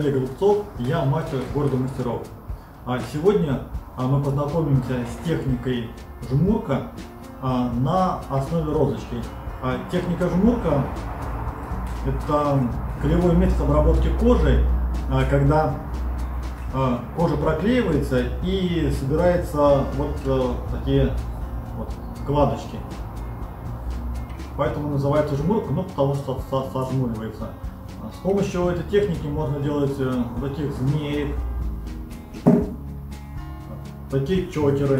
Олег Голубцов, я мастер города мастеров. Сегодня мы познакомимся с техникой жмурка на основе розочки. Техника жмурка – это клеевой метод обработки кожи, когда кожа проклеивается и собираются вот такие вот складочки. Поэтому называется жмурка, потому что сожмуривается. С помощью этой техники можно делать таких змеек, такие чокеры,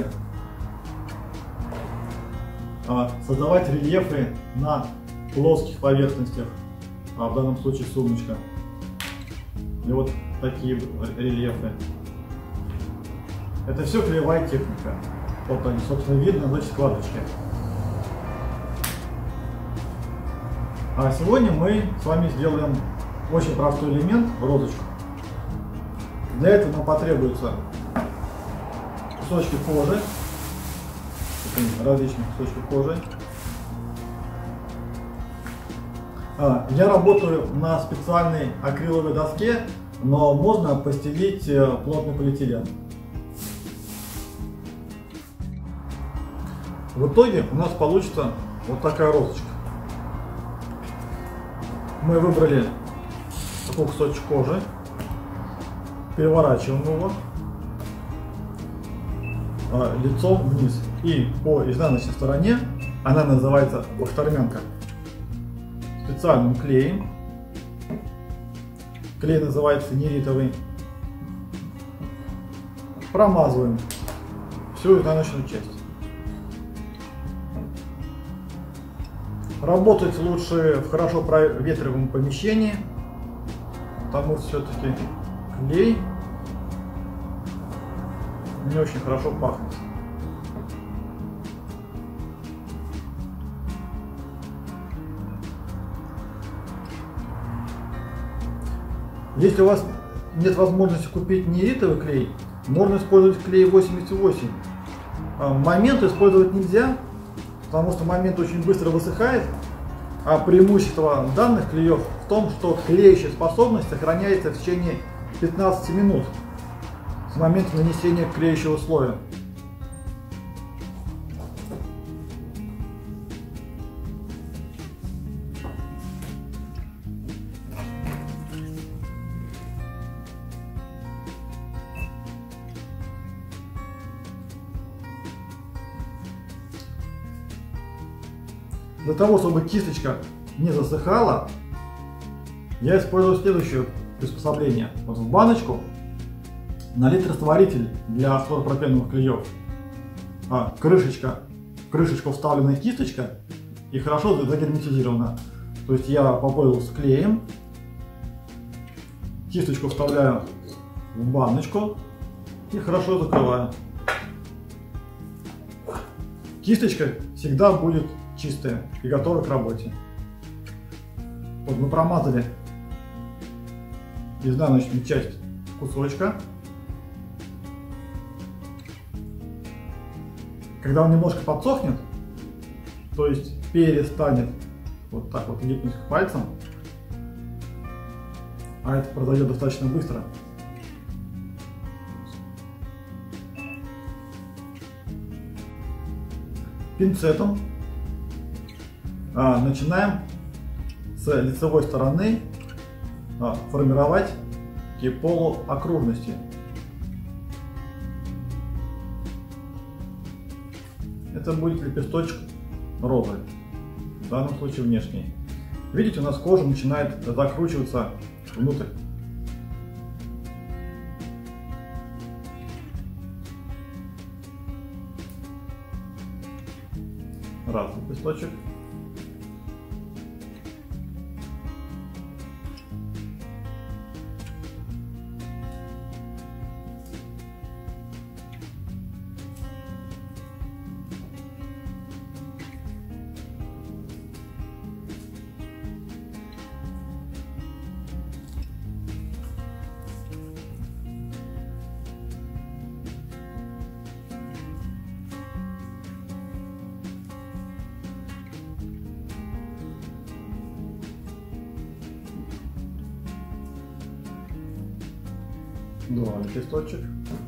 создавать рельефы на плоских поверхностях, в данном случае сумочка, и вот такие рельефы. Это все клеевая техника. Вот они, собственно, видно в этой складочке. А сегодня мы с вами сделаем очень простой элемент – розочку. Для этого нам потребуются кусочки кожи, различные кусочки кожи. Я работаю на специальной акриловой доске, но можно постелить плотный полиэтилен. В итоге у нас получится вот такая розочка. Мы выбрали такой кусочек кожи, переворачиваем его лицом вниз, и по изнаночной стороне, она называется бахтермянка, специальным клеем, клей называется неритовый, промазываем всю изнаночную часть. Работать лучше в хорошо проветриваемом помещении, потому что все-таки клей не очень хорошо пахнет. Если у вас нет возможности купить неритовый клей, можно использовать клей 88. Момент использовать нельзя, потому что момент очень быстро высыхает, а преимущество данных клеев в том, что клеящая способность сохраняется в течение 15 минут с момента нанесения клеящего слоя. Для того, чтобы кисточка не засыхала, я использую следующее приспособление. Вот в баночку налит растворитель для хлорпропеновых клеев. Крышечка вставлена кисточка и хорошо загерметизирована. То есть я попользовался клеем, кисточку вставляю в баночку и хорошо закрываю. Кисточка всегда будет чистая и готова к работе. Вот мы промазали изнаночную часть кусочка. Когда он немножко подсохнет, то есть перестанет вот так вот липнуть к пальцам, а это произойдет достаточно быстро, пинцетом начинаем с лицевой стороны формировать такие полуокружности. Это будет лепесточек розы, в данном случае внешний. Видите, у нас кожа начинает закручиваться внутрь. Раз лепесточек. Два лепесточек.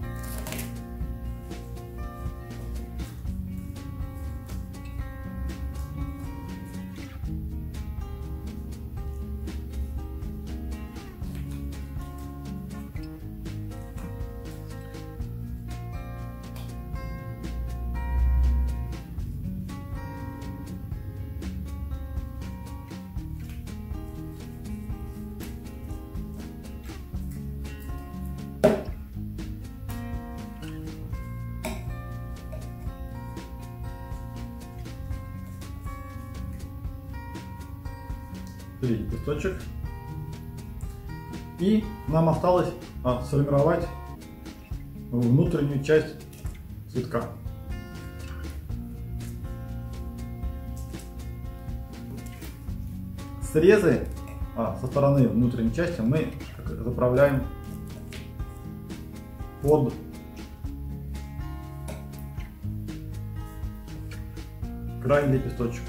Три лепесточек. И нам осталось сформировать внутреннюю часть цветка. Срезы со стороны внутренней части мы заправляем под край лепесточек.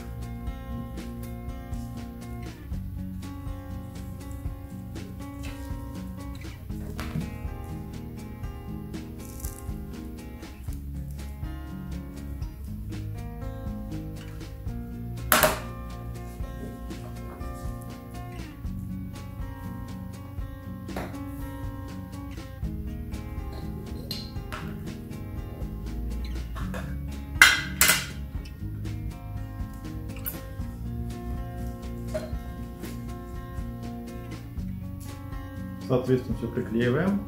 Соответственно, все приклеиваем.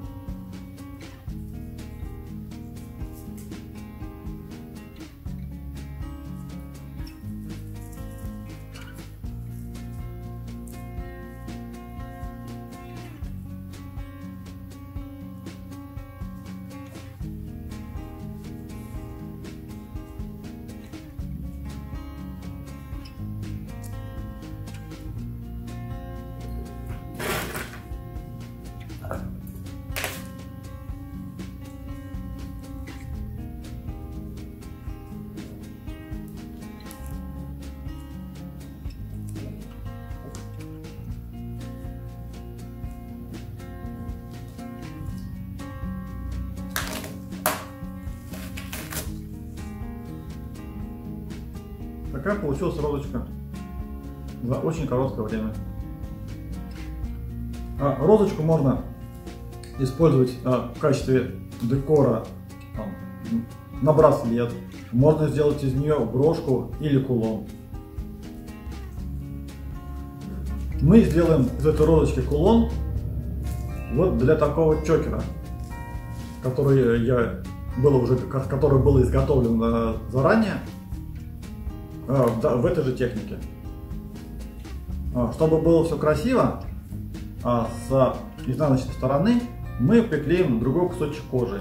Такая получилась розочка за очень короткое время. Розочку можно использовать в качестве декора на браслет. Можно сделать из нее брошку или кулон. Мы сделаем из этой розочки кулон вот для такого чокера, который был изготовлен заранее. В этой же технике. Чтобы было все красиво, с изнаночной стороны мы приклеим другой кусочек кожи.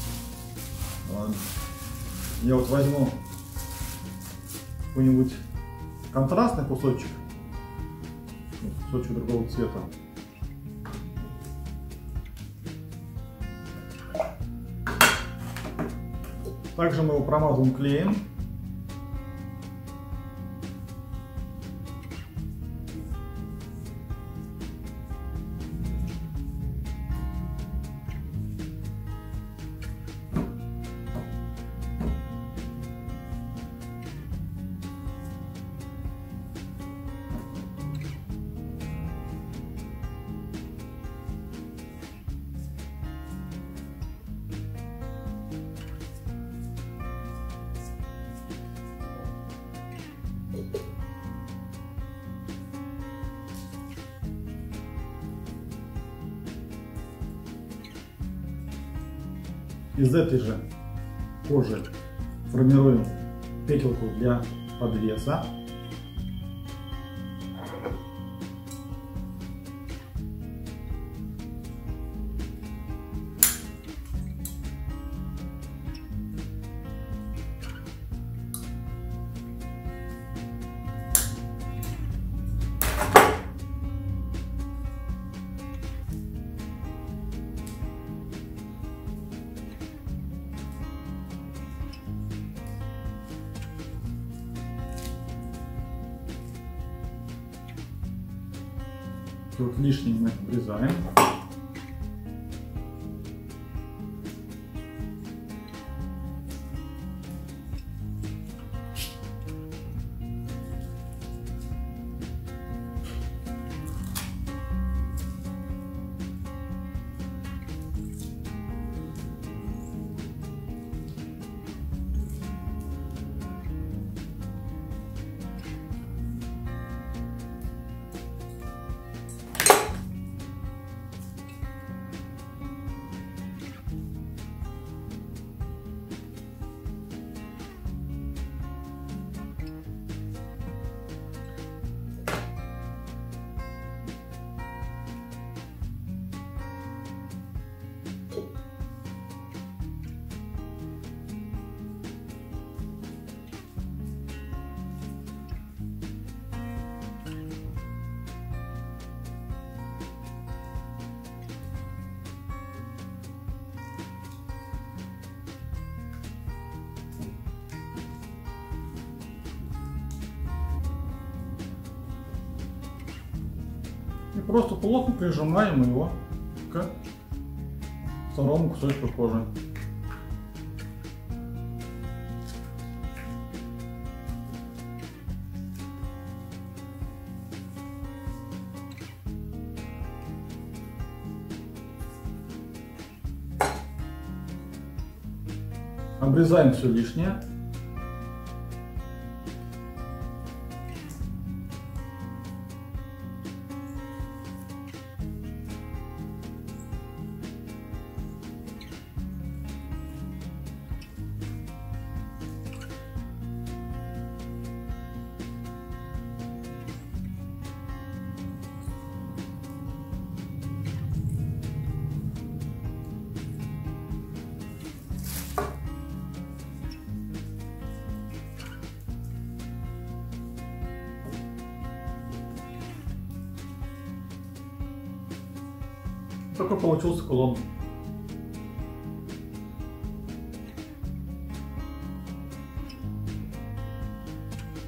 Я вот возьму какой-нибудь контрастный кусочек другого цвета. Также мы его промазываем клеем. Из этой же кожи формируем петельку для подвеса. Вот лишнее мы обрезаем. просто плотно прижимаем его к второму кусочку кожи. Обрезаем все лишнее. Такой получился кулон.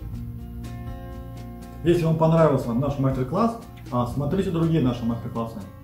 Если вам понравился наш мастер-класс, смотрите другие наши мастер-классы.